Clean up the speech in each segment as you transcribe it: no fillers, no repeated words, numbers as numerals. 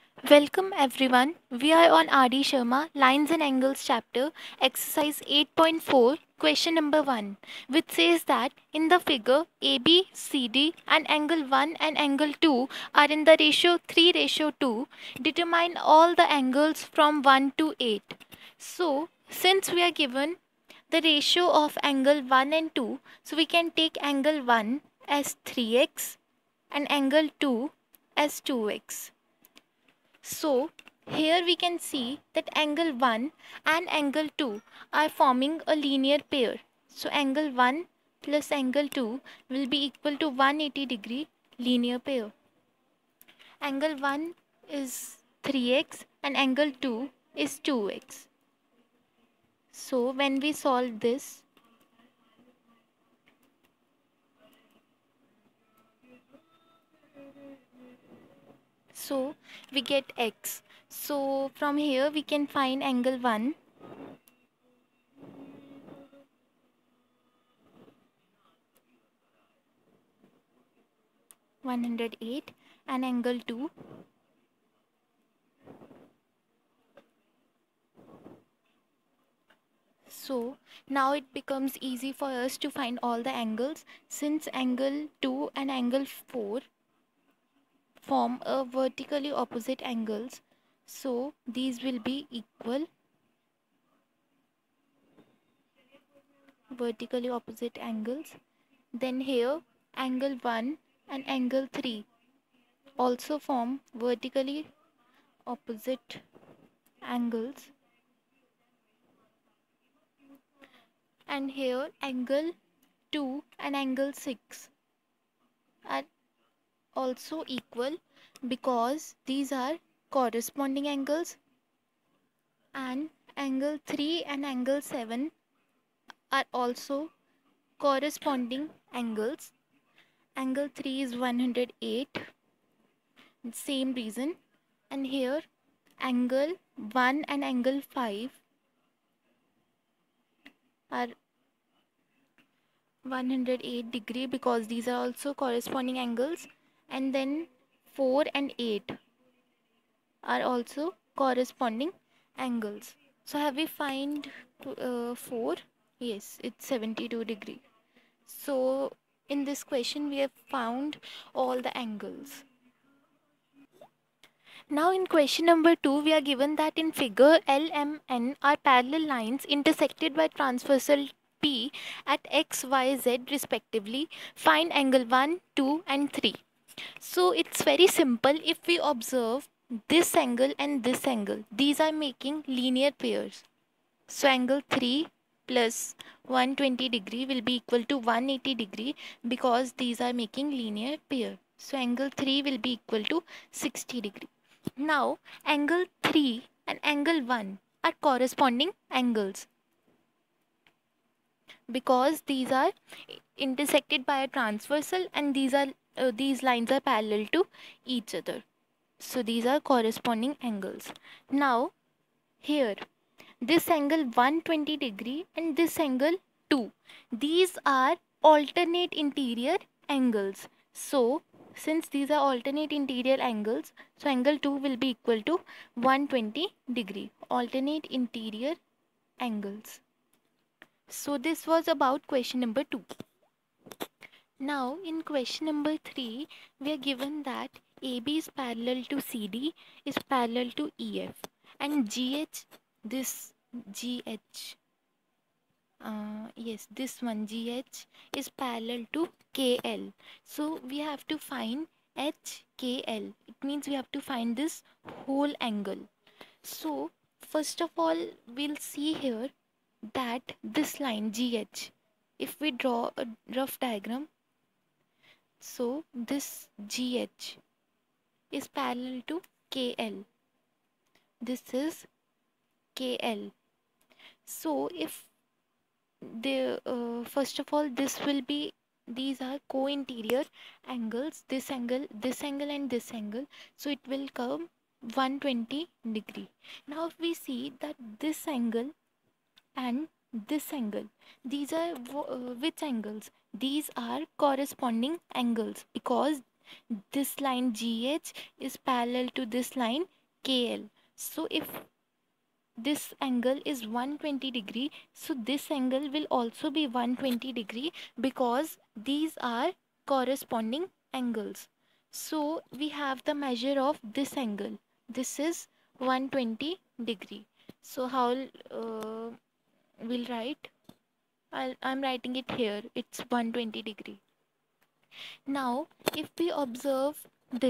Welcome everyone. We are on R.D. Sharma Lines and Angles chapter, exercise 8.4, question number 1, which says that in the figure AB, CD and angle 1 and angle 2 are in the ratio 3:2. Determine all the angles from 1 to 8. So, since we are given the ratio of angle 1 and 2, so we can take angle 1 as 3x and angle 2 as 2x. So here we can see that angle 1 and angle 2 are forming a linear pair. So angle 1 plus angle 2 will be equal to 180-degree linear pair. Angle 1 is 3x and angle 2 is 2x. So when we solve this, so we get x. So from here we can find angle 1 108 and angle 2 So now it becomes easy for us to find all the angles since angle 2 and angle 4 form a vertically opposite angles. So these will be equal vertically opposite angles. Then here angle 1 and angle 3 also form vertically opposite angles. And here angle 2 and angle 6 are also equal because these are corresponding angles, and angle 3 and angle 7 are also corresponding angles. Angle 3 is 108, same reason, and here angle 1 and angle 5 are 108-degree because these are also corresponding angles, and then 4 and 8 are also corresponding angles. So have we find 4? Yes, it's 72-degree. So in this question we have found all the angles. Now in question number 2 we are given that in figure L, M, N are parallel lines intersected by transversal P at x, y, z respectively. Find angle 1, 2 and 3. So it's very simple. If we observe this angle and this angle, these are making linear pairs. So angle 3 plus 120-degree will be equal to 180-degree because these are making linear pair. So angle 3 will be equal to 60-degree. Now angle 3 and angle 1 are corresponding angles because these are intersected by a transversal and these lines are parallel to each other. So these are corresponding angles. Now here this angle 120-degree and this angle 2. These are alternate interior angles. So since these are alternate interior angles, so angle 2 will be equal to 120-degree. Alternate interior angles. So this was about question number 2. Now in question number 3, we are given that AB is parallel to CD is parallel to EF and GH, this GH, yes, this one GH is parallel to KL. So we have to find HKL. It means we have to find this whole angle. So first of all we'll see here that this line GH, if we draw a rough diagram, so this GH is parallel to KL. This is KL. So if the first of all this will be, these are co-interior angles, this angle and this angle, so it will come 120-degree. Now if we see that this angle and this angle, these are which angles? These are corresponding angles because this line GH is parallel to this line KL. So if this angle is 120 degree, so this angle will also be 120 degree, because these are corresponding angles. So we have the measure of this angle. This is 120 degree. So how we'll write? I'm writing it here. It's 120 degree. Now if we observe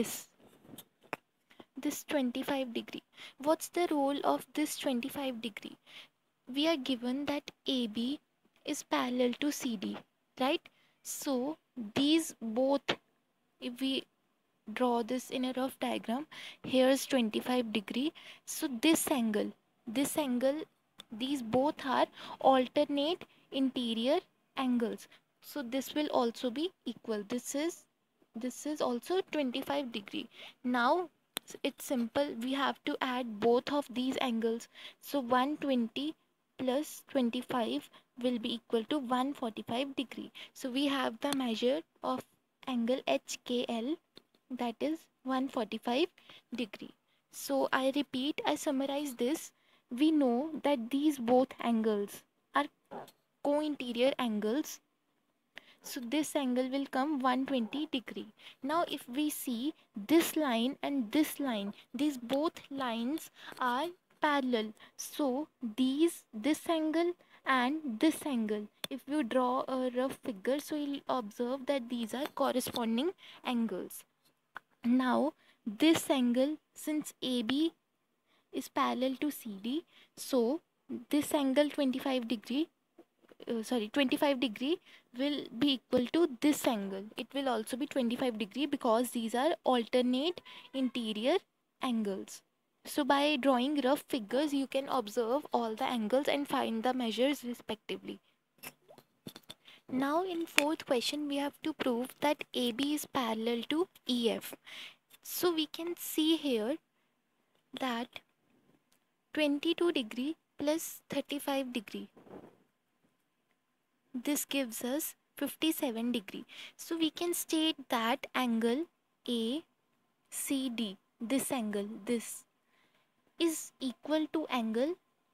this 25 degree, what's the role of this 25 degree? We are given that AB is parallel to CD, right? So these both, if we draw this in a rough diagram, here's 25 degree. So this angle, these both are alternate interior angles. So this will also be equal. This is also 25 degree. Now it's simple, we have to add both of these angles. So 120 plus 25 will be equal to 145 degree. So we have the measure of angle HKL, that is 145 degree. So I repeat, I summarize this. We know that these both angles are co-interior angles, so this angle will come 120 degree. Now if we see this line and this line, these both lines are parallel. So this angle and this angle, if you draw a rough figure, so you'll observe that these are corresponding angles. Now this angle, since AB is parallel to CD, so this angle 25 degree will be equal to this angle. It will also be 25 degree, because these are alternate interior angles. So by drawing rough figures, you can observe all the angles and find the measures respectively. Now in fourth question, we have to prove that AB is parallel to EF. So we can see here that 22 degree plus 35 degree, this gives us 57 degree. So we can state that angle ACD, this angle, this is equal to angle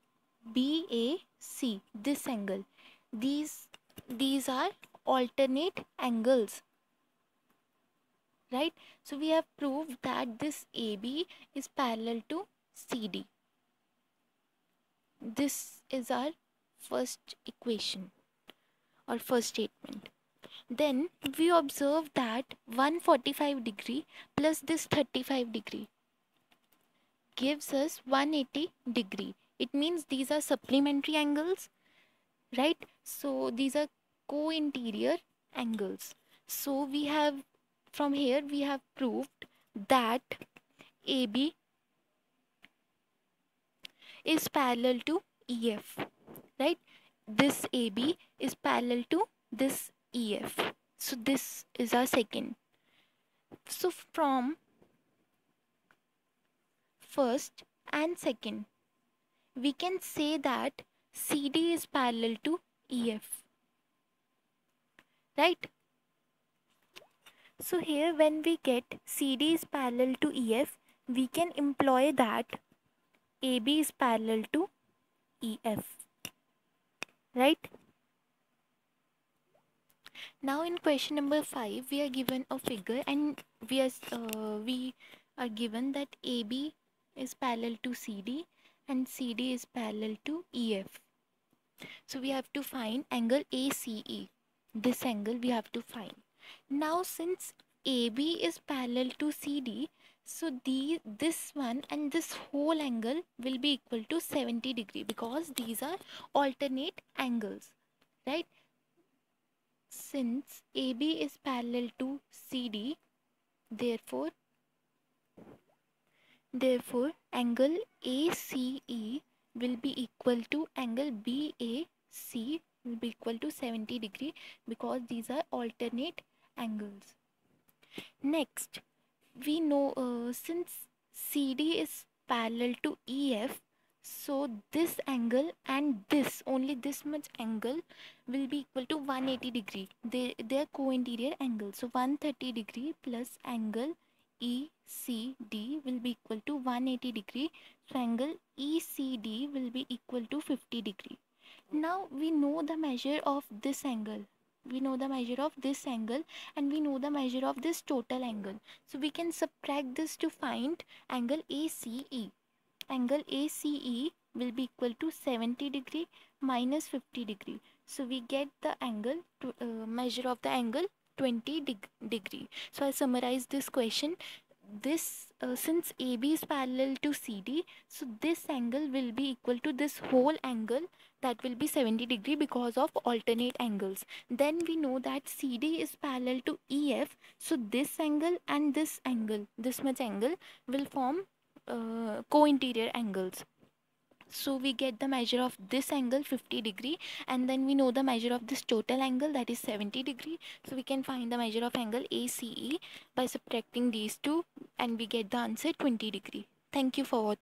BAC, this angle. These are alternate angles, right? So we have proved that this AB is parallel to CD. This is our first equation or first statement. Then we observe that 145 degree plus this 35 degree gives us 180 degree. It means these are supplementary angles, right? So these are co-interior angles. So we have, from here we have proved that AB is parallel to EF, right? This AB is parallel to this EF. So this is our second. So from first and second, we can say that CD is parallel to EF, right? So here when we get CD is parallel to EF, we can employ that AB is parallel to EF, right? Now in question number 5, we are given a figure and we are given that AB is parallel to CD and CD is parallel to EF. So we have to find angle ACE. This angle we have to find. Now since AB is parallel to CD, so this one and this whole angle will be equal to 70 degree, because these are alternate angles, right? Since AB is parallel to CD, therefore angle ACE will be equal to angle BAC will be equal to 70 degree, because these are alternate angles. Next, we know since CD is parallel to EF, so this angle and this, only this much angle will be equal to 180 degree. They are co-interior angles. So 130 degree plus angle ECD will be equal to 180 degree. So angle ECD will be equal to 50 degree. Now we know the measure of this angle. We know the measure of this angle and we know the measure of this total angle. So we can subtract this to find angle ACE. Angle ACE will be equal to 70 degree minus 50 degree. So we get the angle to measure of the angle 20 degree. So I summarize this question. This since AB is parallel to CD, so this angle will be equal to this whole angle, that will be 70 degree because of alternate angles. Then we know that CD is parallel to EF, so this angle and this angle, this much angle, will form co-interior angles. So we get the measure of this angle 50 degree, and then we know the measure of this total angle, that is 70 degree. So we can find the measure of angle ACE by subtracting these two, and we get the answer 20 degree. Thank you for watching.